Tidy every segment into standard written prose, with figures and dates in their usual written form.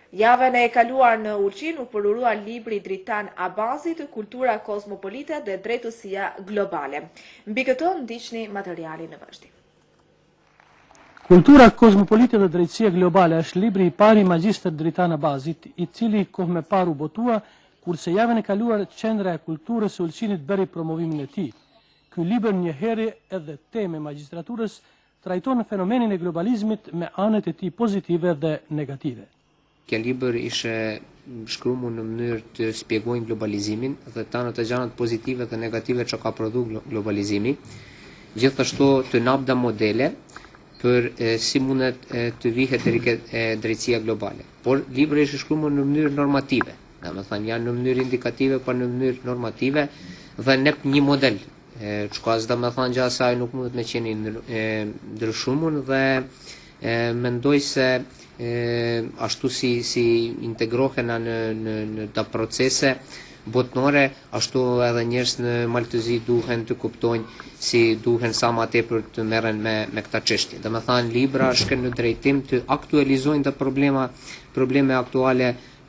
Javën e kaluar në Urqin u përurua libri Dritan Abazit, Kultura kosmopolite dhe drejtësia globale. Mbi këto ndiqni materialin në vazhdim. Kultura kosmopolite dhe drejtësia globale është libri i pari i magjistër Dritan Abazit, i cili kohë me parë u botua, kurse javën e kaluar Qendra e Kulturës së Ulqinit bëri promovimin e tij. Ky libër njëherë edhe teme magjistraturës trajton fenomenin e globalizmit me anët e tij pozitive dhe negative. Kjo libër ishte shkruar në mënyrë të shpjegojnë globalizimin dhe të anët e gjanat pozitive dhe negative që ka prodhu globalizimi, gjithashtu të napda modele për si mundet të vihet drejtësia globale. Por libri ishte shkruar në mënyrë normative, domethënë janë në mënyrë indikative, por në mënyrë normative dhe nep një model. Çka domethënë gjatë asaj nuk mundet me qenë ndryshuar dhe mendoj se ashtu si integrohen në ta procese botnore, ashtu edhe njerëz në Maltëzi duhen të kuptojnë si duhen sa më tepër të merren me këta çështje. Domethënë libra shkën në drejtim të aktualizojnë të probleme aktuale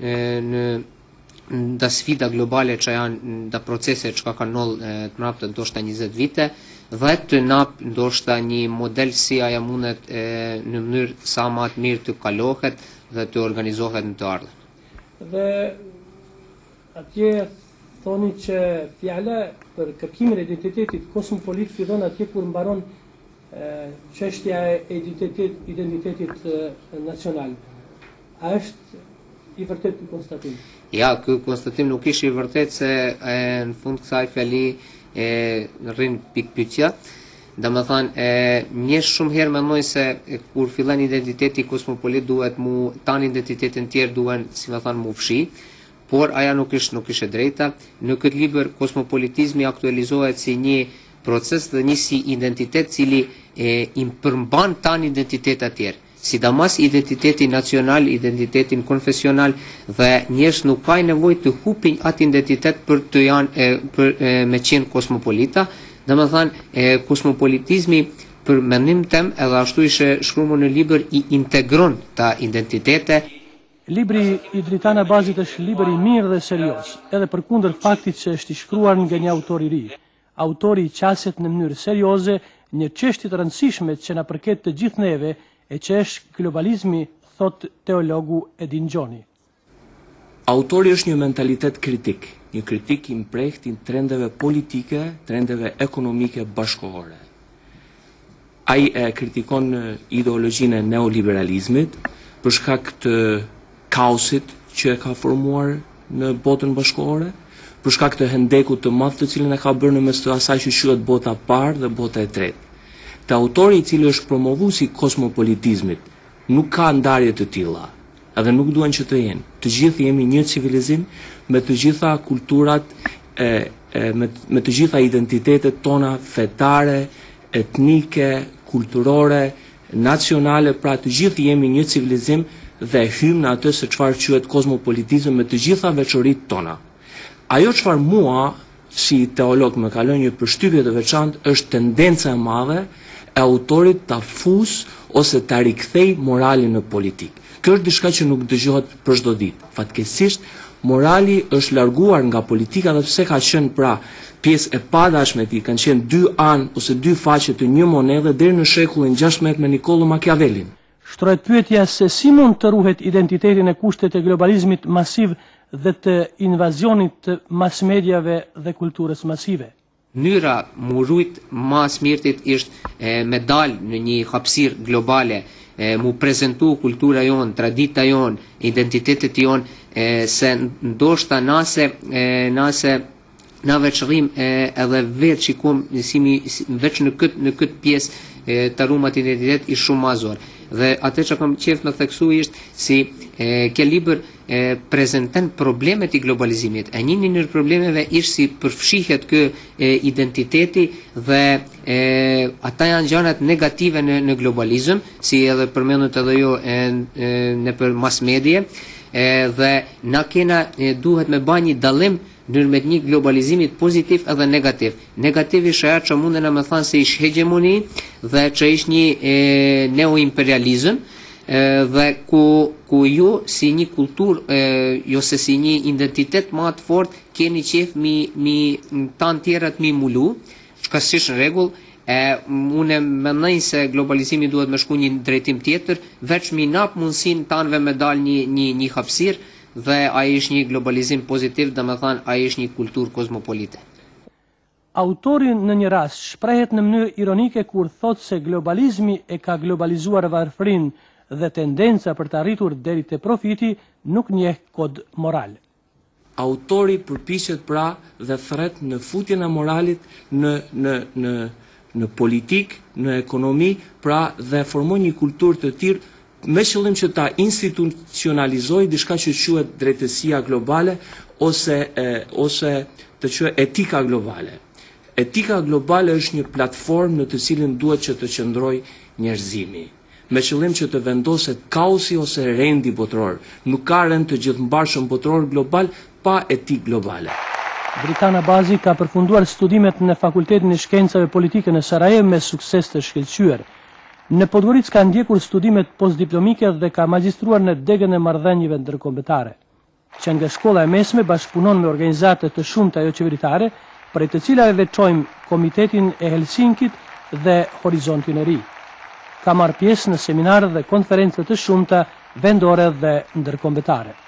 nda sfida globale që janë nda procese që kanë ndodhur të mbrapsht ndoshta 20 vite dhe të nap ndoshta një model si ajo mundet në mënyrë sa më të mirë të kalohet dhe të organizohet në të ardhmen. Dhe atje thoni që fjala për kërkimin e identitetit kosmopolit fillon atje kur mbaron çështja e identitetit nacional. A është i vërtet ky konstatim? Ja, ky konstatim nuk ishte i vërtet se në fund kësaj fjali rrin pikpyetja. Domethënë një shumë herë mendoj se kur fillon identiteti kosmopolit duhet mu tani identitetin tjerë duhen, si më thënë, mu fshi, por aja nuk ishte drejta. Në këtë libër kosmopolitizmi aktualizohet si një proces dhe një si identitet cili i përmban tani identitetet tjerë. Sidomos identiteti nacional, identitetin konfesional dhe njerëz nuk ka nevojë të hupin atë identitet për të me qenë kosmopolita. Domethënë kosmopolitizmi për mendim tem edhe ashtu ishte shkruar në libër i integron ta identitete. Libri i Dritan Abazit është libër i mirë dhe serioz, edhe përkundër faktit se është i shkruar nga një autor i ri. Autori i qaset në mënyrë serioze një çështje të rëndësishme që na përket të gjithë neve, e që është globalizmi, thot teologu Edin Gjoni. Autori është një mentalitet kritik, një kritik i mprehtë i trendeve politike, trendeve ekonomike bashkëkohore. Ai e kritikon ideologjinë e neoliberalizmit për shkak të kaosit që e ka formuar në botën bashkëkohore, për shkak të hendekut të madh të cilin e ka bërë në mes të asaj që quhet bota e parë dhe bota e tretë. Te autori i cili është promovuesi kosmopolitizmit nuk ka ndarje të tilla, edhe nuk duhen që të jenë. Të gjithë jemi një civilizim me të gjitha kulturat, me të gjitha identitetet tona fetare, etnike, kulturore, nacionale, pra të gjithë jemi një civilizim dhe hym në atë se çfarë quhet kosmopolitizëm me të gjitha veçoritë tona. Ajo çfarë mua si teolog më ka lënë një përshtypje të veçantë është tendenca e madhe e autorit ta fus ose ta rikthej moralin në politikë. Kjo është diçka që nuk dëgjohet për çdo ditë. Fatkeqësisht, morali është larguar nga politika dhe pse ka qenë pra pjesë e padashme e tij, kanë qenë dy anë ose dy faqe të një monedhe deri në shekullin 16 me Niccolò Machiavellin. Shtrohet pyetja se si mund të ruhet identiteti në kushtet e globalizmit masiv dhe të invazionit të mass-mediave dhe kulturës masive. Mënyra mu rujt mas mirtit ishte me dal në një hapësirë globale, mu prezentu kultura jonë, tradita jonë, identitetet jonë, se ndoshta nase na veçrim edhe vetë shikom veç në këtë pjesë të rumat identitet i shumë mazor. Dhe atë që kam qef me theksu ishte si ke libër prezenten problemet i globalizimit. E një nër problemeve ishte si përfshihet kë identiteti dhe ata janë gjanat negative në globalizëm, si edhe përmenut edhe jo në për mass media, dhe na kena duhet me ba një dallim nërmet një globalizimit pozitiv edhe negativ. Negativ ishte ajo që mundena me thanë se ish hegemoni dhe që ish një neoimperializëm, dhe ku ju si një kulturë, jo se si një identitet më të fortë, keni qef mi tanë tjerat mi mulu, çka s'është në rregull. Unë mendoj se globalizimi duhet me shku një drejtim tjetër, veç mi nap mundësinë tanëve me dal një hapësirë, dhe ai është një globalizim pozitiv, domethënë ai është një kulturë kozmopolite. Autori në një rast shprehet në mënyrë ironike kur thot se globalizmi e ka globalizuar varfërinë dhe tendenca për të arritur deri te profiti nuk njeh kod moral. Autori përpiqet pra dhe thret në futjen e moralit në politik, në ekonomi, pra dhe formon një kulturë të tillë me qëllim që ta institucionalizojë diçka që quhet drejtësia globale ose të quhet etika globale. Etika globale është një platformë në të cilën duhet që të qëndrojë njerëzimi, me qëllim që të vendoset kaosi ose rendi botëror. Nuk ka rend të gjithëmbarshëm botëror global pa etikë globale. Dritan Abazi ka përfunduar studimet në Fakultetin e Shkencave Politike në Sarajevo me sukses të shkëlqyer. Në Podgorica ka ndjekur studimet postdiplomike dhe ka magjistruar në degën e marrëdhënieve ndërkombëtare, që nga shkolla e mesme bashkëpunon me organizate të shumta jo qeveritare, prej të cilave veçojmë Komitetin e Helsinkit dhe Horizontin e Ri. Ka marrë pjesë në seminare dhe konferencë të shumta vendore dhe ndërkombëtare.